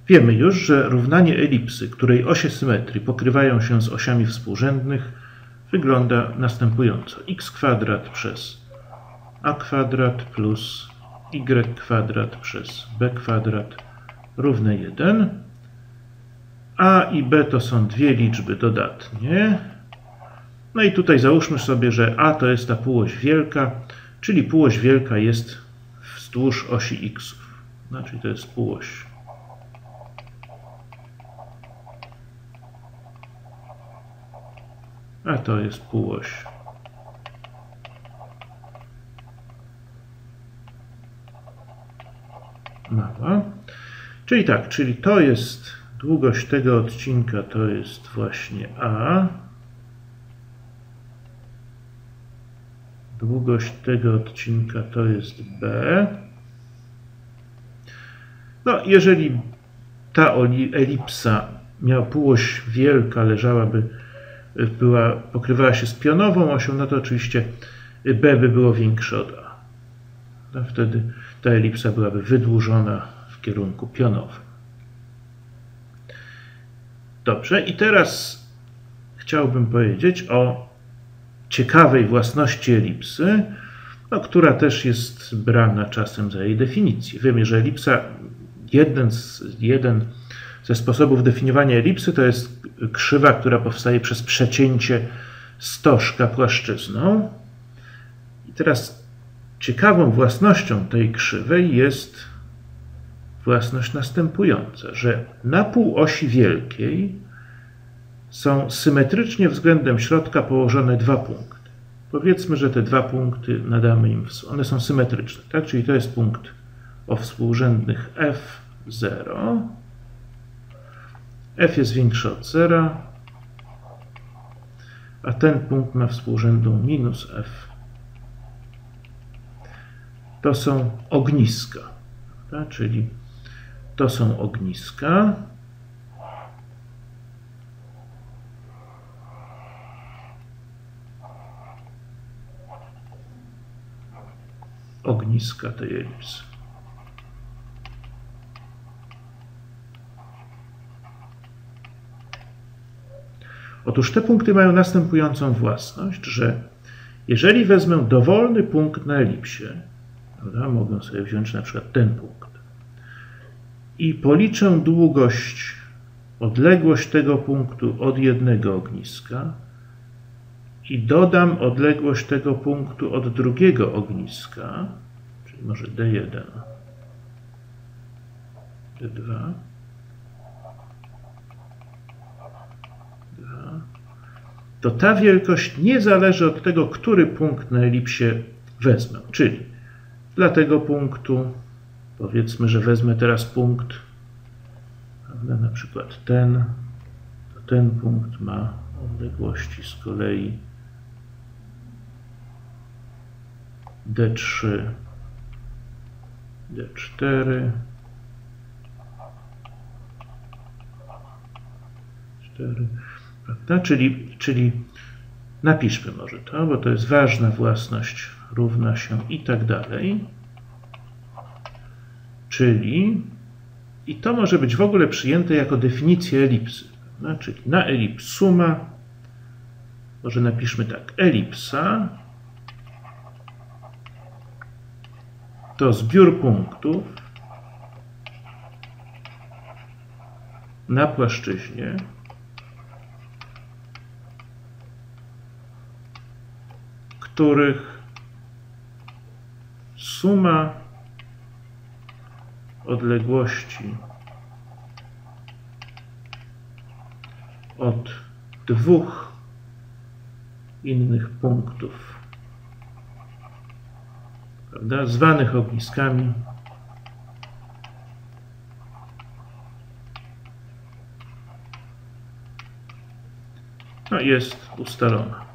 Wiemy już, że równanie elipsy, której osie symetrii pokrywają się z osiami współrzędnych, wygląda następująco. x² przez a² plus y² przez b² równe 1. A i b to są dwie liczby dodatnie. No i tutaj załóżmy sobie, że a to jest ta półoś wielka, czyli półoś wielka jest wzdłuż osi x. Znaczy to jest półoś a to jest półoś mała. Czyli tak, czyli to jest długość tego odcinka, to jest właśnie a. Długość tego odcinka to jest b. No, jeżeli ta elipsa miała półoś wielka, pokrywała się z pionową osią, no to oczywiście b by było większe od a. No, wtedy ta elipsa byłaby wydłużona w kierunku pionowym. Dobrze, i teraz chciałbym powiedzieć o ciekawej własności elipsy, no, która też jest brana czasem za jej definicję. Wiemy, że elipsa, jeden ze sposobów definiowania elipsy to jest krzywa, która powstaje przez przecięcie stożka płaszczyzną. I teraz ciekawą własnością tej krzywej jest własność następująca, że na półosi wielkiej są symetrycznie względem środka położone dwa punkty. Powiedzmy, że te dwa punkty nadamy im, one są symetryczne, tak? Czyli to jest punkt o współrzędnych f0. F jest większy od 0, a ten punkt ma współrzędną minus f. To są ogniska, tak? Czyli to są ogniska. Ogniska tej elipsy. Otóż te punkty mają następującą własność, że jeżeli wezmę dowolny punkt na elipsie, prawda, mogę sobie wziąć na przykład ten punkt i policzę odległość tego punktu od jednego ogniska i dodam odległość tego punktu od drugiego ogniska, czyli może D1, D2, to ta wielkość nie zależy od tego, który punkt na elipsie wezmę. Czyli dla tego punktu, powiedzmy, że wezmę teraz punkt, prawda, na przykład ten, to ten punkt ma odległości z kolei D3, D4, 4, prawda? Czyli napiszmy może to, bo to jest ważna własność, równa się i tak dalej. Czyli, i to może być w ogóle przyjęte jako definicja elipsy, prawda? Czyli na elipsuma, może napiszmy tak, elipsa to zbiór punktów na płaszczyźnie, których suma odległości od dwóch innych punktów, prawda, zwanych ogniskami, no, jest ustalona.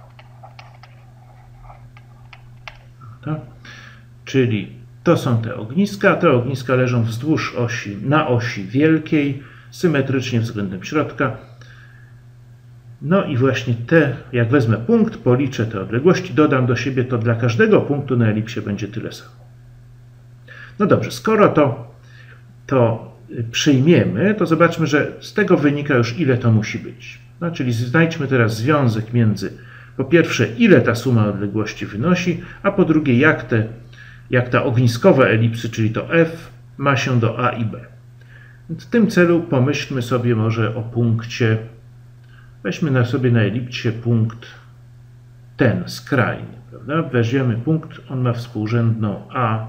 Prawda? Czyli to są te ogniska leżą wzdłuż osi, na osi wielkiej, symetrycznie względem środka. No i właśnie jak wezmę punkt, policzę te odległości, dodam do siebie, to dla każdego punktu na elipsie będzie tyle samo. No dobrze, skoro to przyjmiemy, to zobaczmy, że z tego wynika już, ile to musi być. No, czyli znajdźmy teraz związek między, po pierwsze, ile ta suma odległości wynosi, a po drugie, jak ta ogniskowa elipsy, czyli to f, ma się do a i b. W tym celu pomyślmy sobie może o punkcie, weźmy sobie na elipsie punkt ten skrajny, prawda? Weźmiemy punkt, on ma współrzędną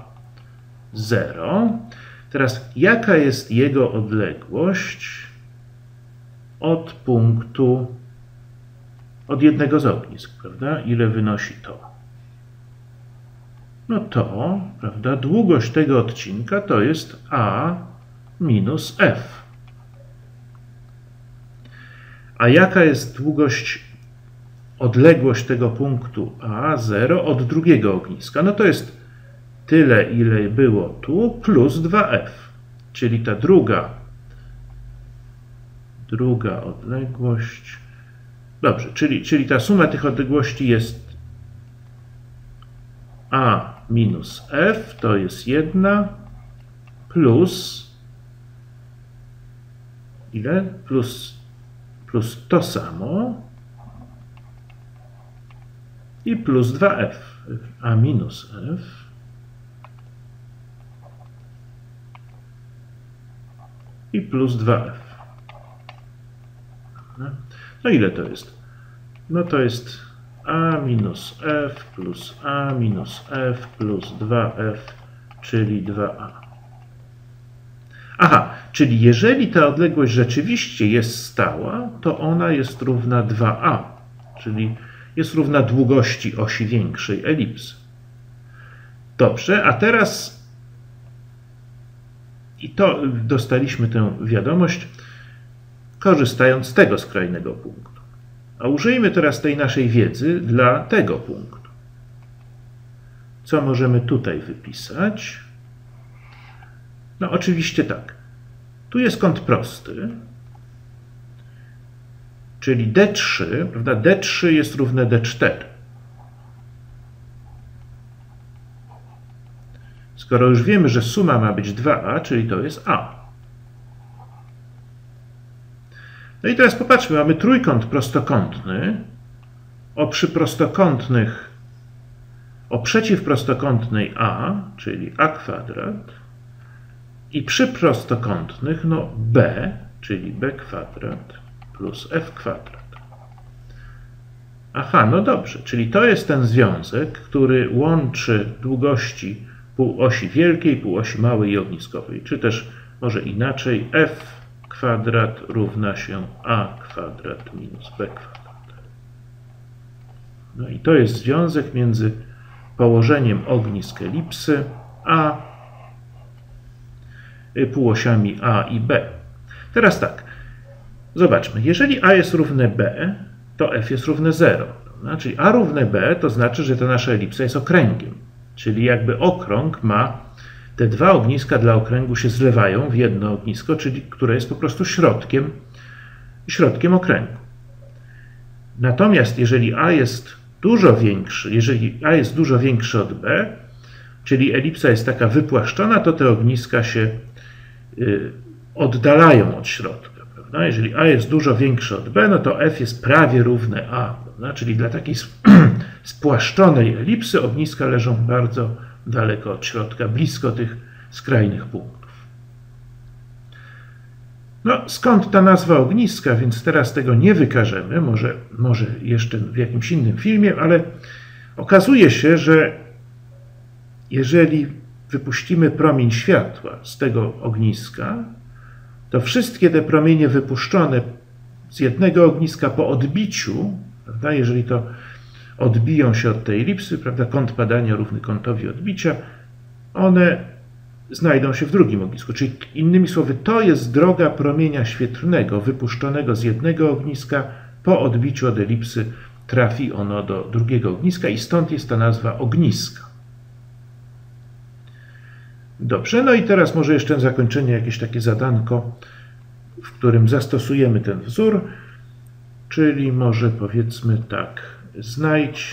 a0. Teraz jaka jest jego odległość od punktu, od jednego z ognisk, prawda? Ile wynosi to? No to, prawda, długość tego odcinka to jest a minus f. A jaka jest odległość tego punktu A0 od drugiego ogniska? No to jest tyle, ile było tu, plus 2f. Czyli ta druga odległość. Dobrze, czyli ta suma tych odległości jest a minus f, to jest 1, plus ile? Plus to samo i plus 2f. A minus f i plus 2f. No ile to jest? No to jest a minus f plus a minus f plus 2f, czyli 2a. Aha, czyli jeżeli ta odległość rzeczywiście jest stała, to ona jest równa 2a, czyli jest równa długości osi większej elipsy. Dobrze, a teraz i to dostaliśmy tę wiadomość, korzystając z tego skrajnego punktu. A użyjmy teraz tej naszej wiedzy dla tego punktu. Co możemy tutaj wypisać? No oczywiście tak. Tu jest kąt prosty, czyli D3, prawda? D3 jest równe D4. Skoro już wiemy, że suma ma być 2a, czyli to jest a. No i teraz popatrzmy, mamy trójkąt prostokątny o przeciwprostokątnej a, czyli a kwadrat, i przyprostokątnych, no b, czyli b kwadrat plus f kwadrat. Aha, no dobrze, czyli to jest ten związek, który łączy długości półosi wielkiej, półosi małej i ogniskowej, czy też może inaczej, f kwadrat równa się a kwadrat minus b kwadrat. No i to jest związek między położeniem ognisk elipsy a półosiami a i b. Teraz tak, zobaczmy, jeżeli a jest równe b, to f jest równe 0. Czyli a równe b to znaczy, że ta nasza elipsa jest okręgiem. Czyli jakby okrąg ma, te dwa ogniska dla okręgu się zlewają w jedno ognisko, czyli które jest po prostu środkiem okręgu. Natomiast jeżeli a jest dużo większy od b, czyli elipsa jest taka wypłaszczona, to te ogniska się oddalają od środka. Prawda? Jeżeli a jest dużo większe od b, no to f jest prawie równe a. Prawda? Czyli dla takiej spłaszczonej elipsy ogniska leżą bardzo daleko od środka, blisko tych skrajnych punktów. No, skąd ta nazwa ogniska, więc teraz tego nie wykażemy, może jeszcze w jakimś innym filmie, ale okazuje się, że jeżeli wypuścimy promień światła z tego ogniska, to wszystkie te promienie wypuszczone z jednego ogniska po odbiciu, prawda, jeżeli to odbiją się od tej elipsy, prawda, kąt padania równy kątowi odbicia, one znajdą się w drugim ognisku. Czyli innymi słowy, to jest droga promienia świetlnego wypuszczonego z jednego ogniska, po odbiciu od elipsy trafi ono do drugiego ogniska i stąd jest ta nazwa ogniska. Dobrze, no i teraz może jeszcze na zakończenie jakieś takie zadanko, w którym zastosujemy ten wzór, czyli może powiedzmy tak, znajdź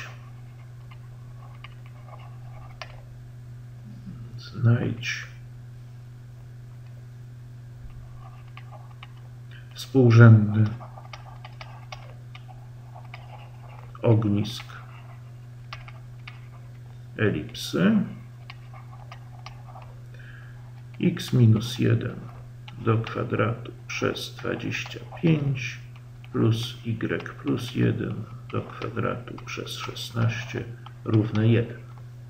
współrzędny ognisk elipsy x minus 1 do kwadratu przez 25 plus y plus 1 do kwadratu przez 16 równe 1.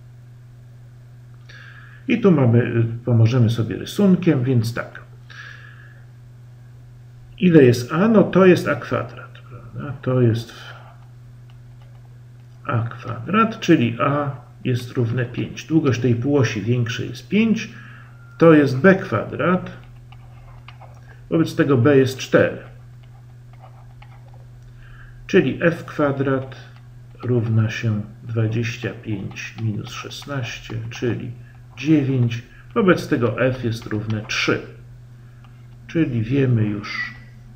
I tu pomożemy sobie rysunkiem, więc tak. Ile jest a? No to jest a kwadrat, prawda? To jest a kwadrat, czyli a jest równe 5. Długość tej półosi większej jest 5. To jest b kwadrat. Wobec tego b jest 4. Czyli f kwadrat równa się 25 minus 16, czyli 9. Wobec tego f jest równe 3. Czyli wiemy już,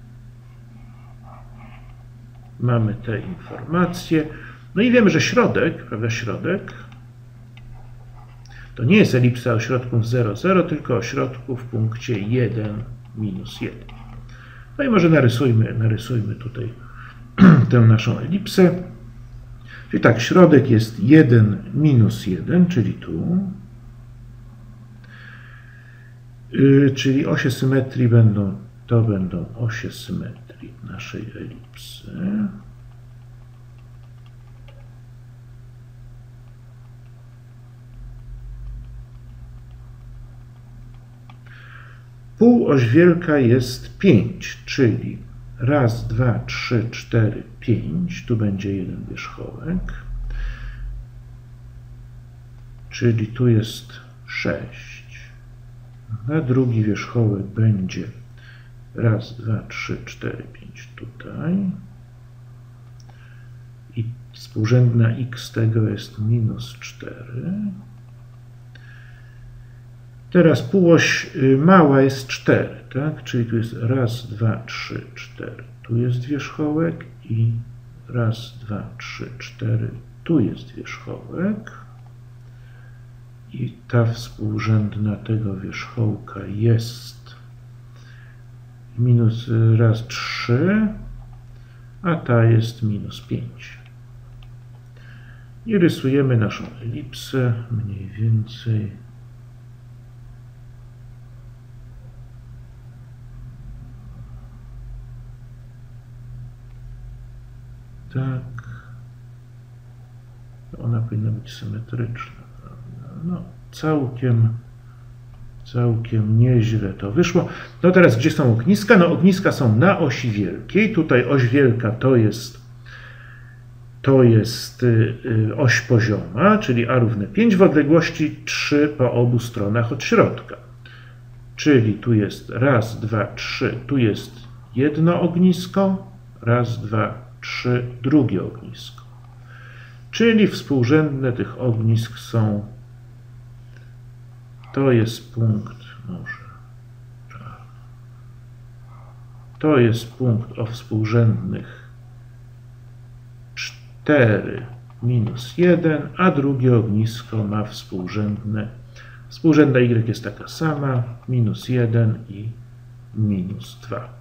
mamy te informacje. No i wiemy, że środek, prawda, środek to nie jest elipsa ośrodków 0, 0, tylko ośrodku w punkcie 1, minus 1. No i może narysujmy tutaj tę naszą elipsę. Czyli tak, środek jest 1, minus 1, czyli tu. Czyli osie symetrii będą osie symetrii naszej elipsy. Półoś wielka jest 5, czyli raz, 2, 3, 4, 5. Tu będzie jeden wierzchołek. Czyli tu jest 6. A drugi wierzchołek będzie raz, 2, 3, 4, 5 tutaj. I współrzędna x tego jest minus 4. Teraz półoś mała jest 4, tak? Czyli tu jest raz, 2, 3, 4. Tu jest wierzchołek i raz, 2, 3, 4. Tu jest wierzchołek. I ta współrzędna tego wierzchołka jest minus raz 3, a ta jest minus 5. I rysujemy naszą elipsę mniej więcej. Tak. Ona powinna być symetryczna. No, całkiem nieźle to wyszło. No teraz, gdzie są ogniska? No ogniska są na osi wielkiej. Tutaj oś wielka to jest oś pozioma, czyli a równe 5 w odległości 3 po obu stronach od środka. Czyli tu jest raz, 2, 3. Tu jest jedno ognisko. Raz, 2, 3. Drugie ognisko. Czyli współrzędne tych ognisk są, to jest punkt, to jest punkt o współrzędnych 4 minus 1, a drugie ognisko ma współrzędna y jest taka sama, minus 1 i minus 2.